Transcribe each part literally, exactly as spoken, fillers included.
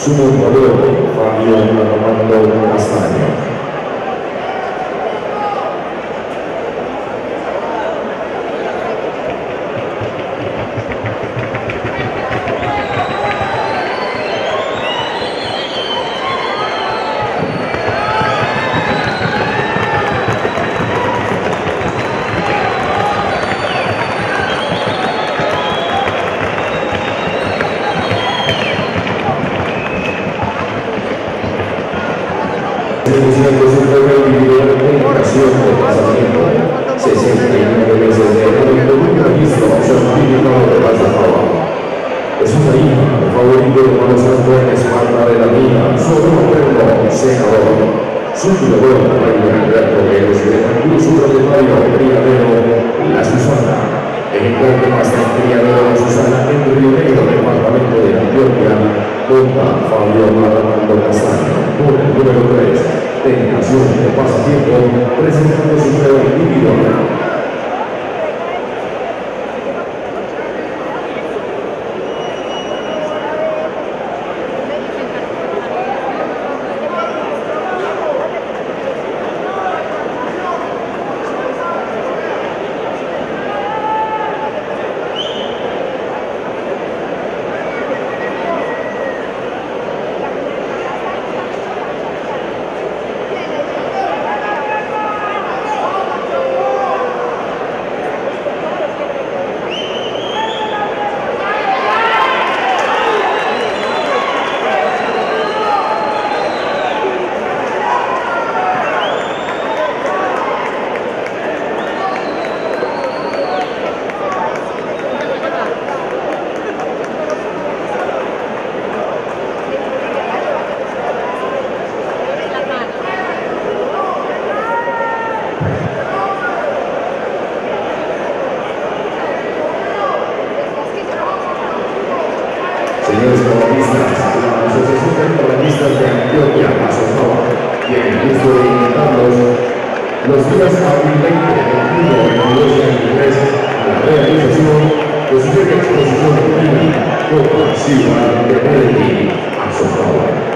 su montador Fabio Armando Castaño. Iniciando su juego individual en ocasión de pasamiento, sesenta y nueve meses de edad, el único registro certificado de Plaza Java. Es una hija, el favorito de Manos Antoine Esparta de la Mina, sobre un perro senador. Su jugador, María Alberto Pérez, de Tranquilo, su propietario, Criadero La Susana. Ejemplar de Pastel Criadero La Susana en Río Negro, departamento de Antioquia, contra Fabio Armando Castaño, por el número tres. Tentación de pasatiempo, presentando su juego individual. Señores colonistas, la Asociación de Colonistas de Antioquia, Azotaba, tiene el gusto de invitarlos los días abril veinte, veintiuno, veintidós y veintitrés a la realización de su exposición pública Copa Ciudad de Medellín, Azotaba.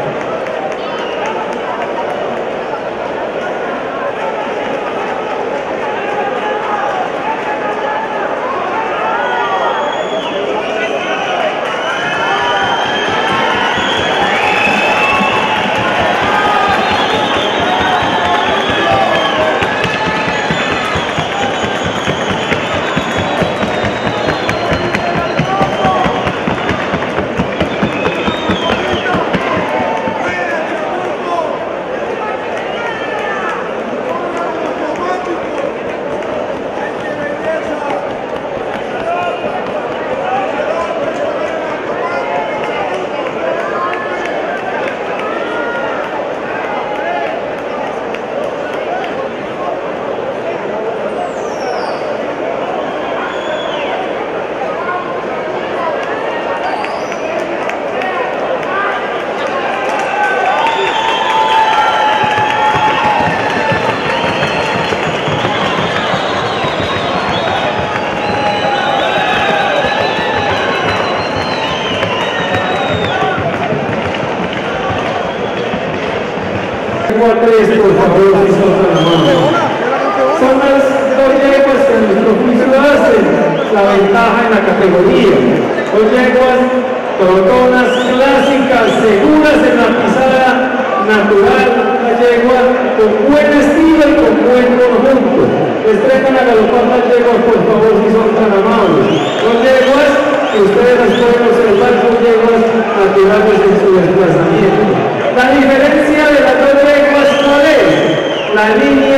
Tres, por favor, si son tan amables. Son las dos yeguas que nuestro juicio hacen la ventaja en la categoría. Dos yeguas trotonas clásicas, seguras en la pisada natural, una yegua con buen estilo y con buen conjunto. Les traigan a galopar las yeguas, por favor, si son tan amables. Dos yeguas que ustedes las pueden observar, son yeguas naturales en su desplazamiento. La diferencia de las dos yeguas, ¿cuál es? La línea